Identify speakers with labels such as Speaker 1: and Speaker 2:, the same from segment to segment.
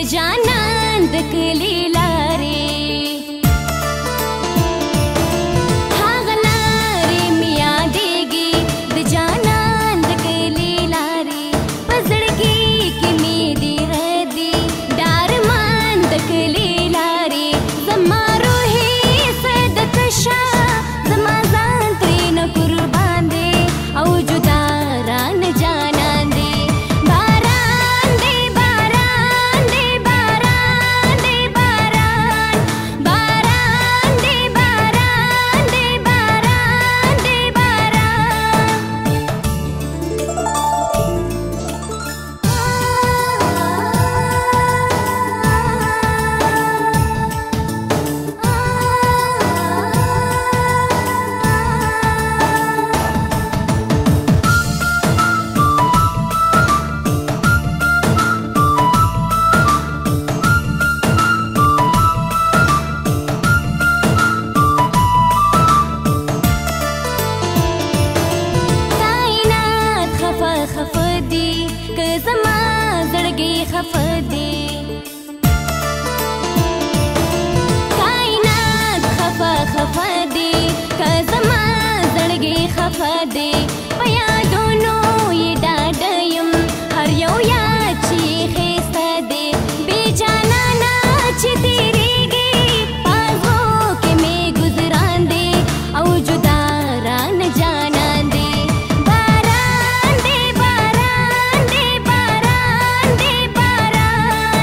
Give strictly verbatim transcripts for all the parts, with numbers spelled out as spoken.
Speaker 1: जानंद कली लारे हागलारे मिया देगी द जानंद कली लारे पजड़गी की मेरी रदी डार मंद कली लारे जमारो ही सद कशा जमा जानत्री न कुर्बान दे औ जुदारा न जानंद दे बारान दे बारान दे बारान दे बारान बारान दे बारान दे बारान दे कायनात खफा खफा दी क जमा जड़गी खफा दी कायनात खफा खफा दी क जमा जड़गी खफा दी पया दोनों ये डाडयम हर यौ याची खेस्ता दे बेजाना नाच तेरी गे पागो के में गुजरान दे औ जुदारा न जानन दे बारान दे बारान दे बारान दे बारान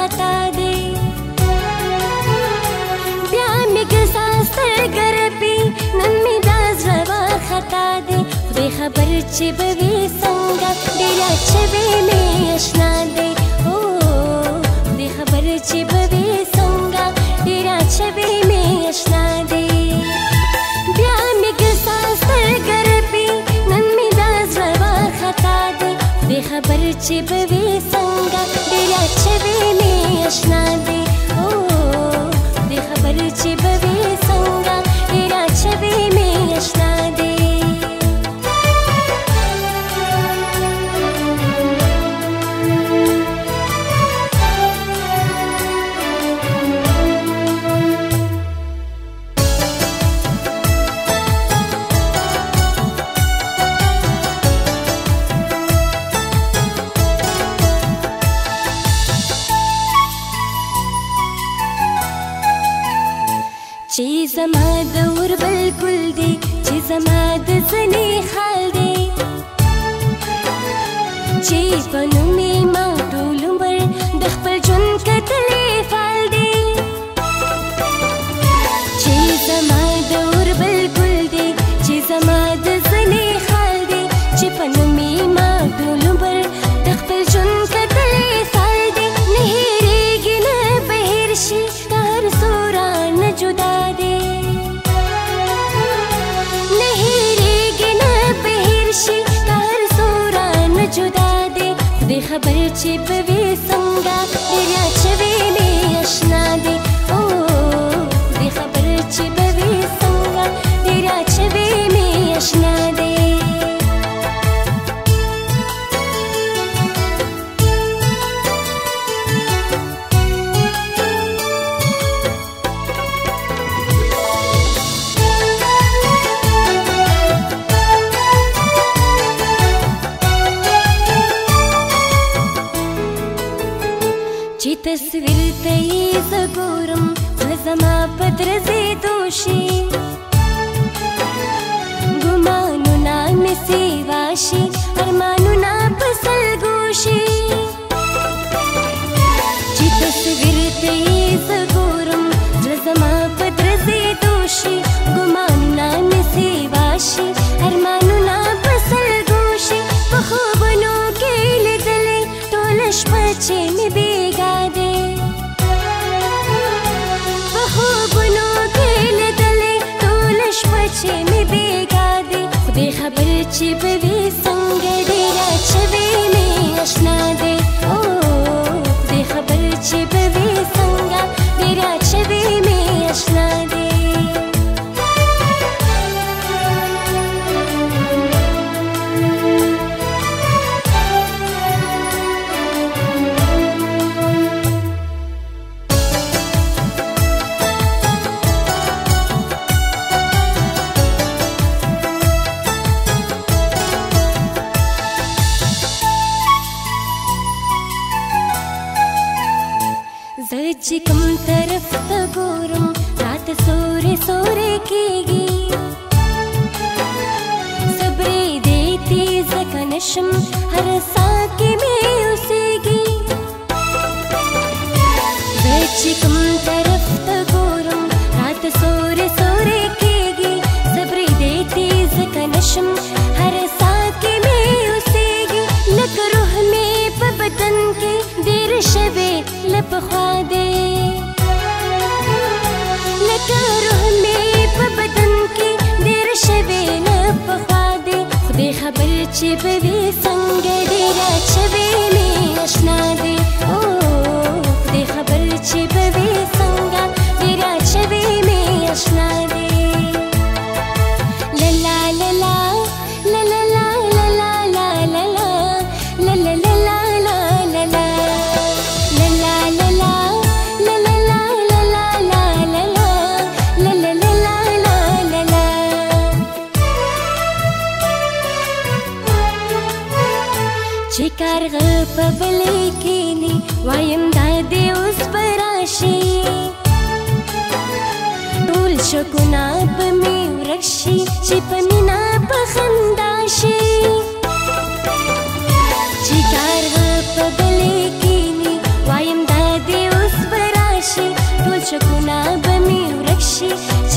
Speaker 1: خطا دی بیا می ګساس ګربي نن می دا زړه خطا دی خدای خبر چې به وي څنګه ډېره چې به می آشنا دی او خدای خبر چې به وي څنګه ډېره چې به می آشنا دی بیا می ګساس ګربي نن می دا زړه خطا دی خدای خبر چې به وي څنګه ډېره چې به می آشنا دی او خدای خبر چې به وي څنګه ډېره چې به می آشنا دی چې زما د اور بلکل دی چې زما د ځنې حال دی چې په نوم یې ما ټول عمر د خپل ژوند کتلی فال دی چې زما د اور بلکل دی چې زما د ځنې حال دی چې په نوم یې ما ټول عمر د خپل ژوند کتلی فال دی نه هېرېږي نه به هېر شي د هر څو رانه جدا خبر چې به وي څنګه ډېره چې وي مې آشنا دی او دې خبر چې به وي څنګه ډېره چې وي مې آشنا دی چې تصویر ته یې زه ګورم زړه زما په درزېدو شي ګمانونه مې سیوا شي ارمانونه په سلګو شي چې تصویر ته یې زه ګورم زړه زما په درزېدو شي ګمانونه مې سیوا شي ارمانونه په سلګو شي په خوبونو کې لیدلې ټوله شپه چې مې بېګا دی په خوبونو کې لیدلې ټوله شپه چې مې بېګا دی خدای خبر چې به وي څنګه ډېره چې وي مې آشنا دی او خدای خبر چې به وي څنګه ډېره چې وي مې آشنا دی چې کوم طرف ته ګورم راته سورې سورې کېږي صبرې دې تیز ځکه نشم هر ساه کې مې اوسېږي زه چې کوم طرف ته ګورم راته سورې سورې کېږي صبرې دې تیز ځکه نشم هر ساه کې مې اوسېږي لکه روح مې په بدن کې ډېر شوې له پخوا دی لکه روح مې په بدن کې ډېر شوې له پخوا دی خدای خبر چې به وي څنګه ډېره چې وي مې آشنا دی او خدای خبر چې به وي څنګه ډېره چې وي مې آشنا دی لا لا لا لا لا لا لا لا لا لا لا لا لا چې کارغه په بلې کېني وایم دا دې اوس به راشي ټول شکونه به مې ورک شي چې په مینه په خندا شي چې کارغه په بلې کېني وایم دا دې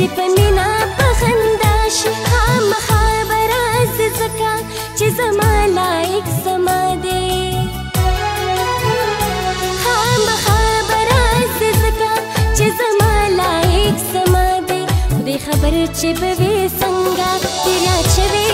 Speaker 1: چې په مینا په خندا شي خامخا به راځي ځکه چې زما لایق زما دی خامخا به راځي ځکه چې زما لایق زما دی خدای خبر چې به وي څنګه تیر یاد شوی